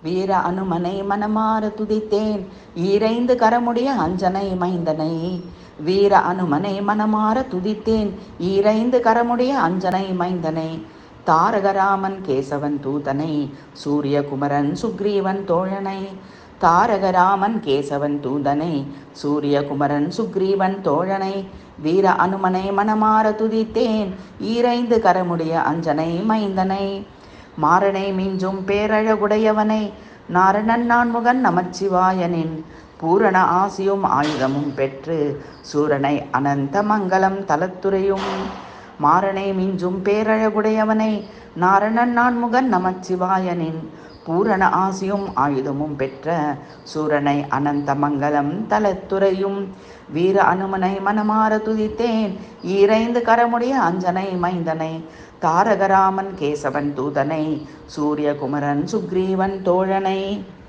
வீர அனுமனை மனமார துதித்தேன் ஈரைந்து கரமுடைய அஞ்சனை மைந்தனை. வீர அனுமனை மனமார துதித்தேன் ஈரைந்து கரமுடைய அஞ்சனை மைந்தனை. தாரகராமன் கேசவன் தூதனை சூரியகுமரன் சுக்ரீவன் தோழனை. தாரகராமன் கேசவன் தூதனை சூரியகுமரன் சுக்ரீவன் தோழனை. வீர அனுமனை மனமார துதித்தேன் ஈரைந்து கரமுடைய அஞ்சனை மைந்தனை. மாறனை மிஞ்சும் பேரழகுடையவனை நாரணன் நான்முகன் நமச்சிவாயனின் பூரண ஆசியும் ஆயுதமும் பெற்று சூரனை அனந்த மங்களம் தலத்துறையும். மாறனை மிஞ்சும் பேரழகுடையவனை நாரணன் நான்முகன் நமச்சிவாயனின் பூரண ஆசியும் ஆயுதமும் பெற்ற சூரனை அனந்த மங்களம் தலத்துறையும். வீர அனுமனை மனமார துதித்தேன் ஈரைந்து கரமுடைய அஞ்சனை மைந்தனை. தாரகராமன் கேசவன் தூதனை சூரியகுமரன் சுக்ரீவன் தோழனை.